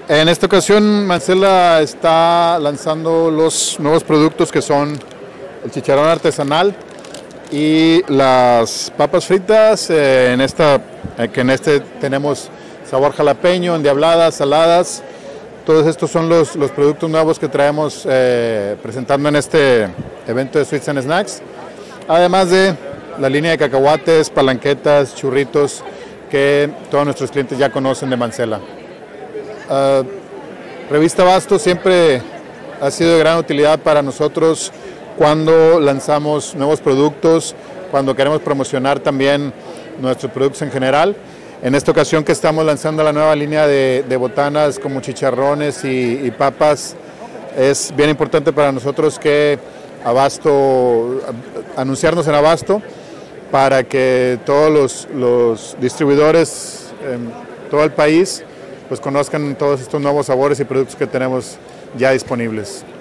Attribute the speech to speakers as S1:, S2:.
S1: En esta ocasión Mancela está lanzando los nuevos productos que son el chicharrón artesanal y las papas fritas. En este tenemos sabor jalapeño, endiabladas, saladas. Todos estos son los productos nuevos que traemos presentando en este evento de Sweets and Snacks. Además de la línea de cacahuates, palanquetas, churritos que todos nuestros clientes ya conocen de Mancela. Revista Abasto siempre ha sido de gran utilidad para nosotros cuando lanzamos nuevos productos, cuando queremos promocionar también nuestros productos en general. En esta ocasión que estamos lanzando la nueva línea de botanas como chicharrones y papas, es bien importante para nosotros que anunciarnos en Abasto para que todos los distribuidores en todo el país pues conozcan todos estos nuevos sabores y productos que tenemos ya disponibles.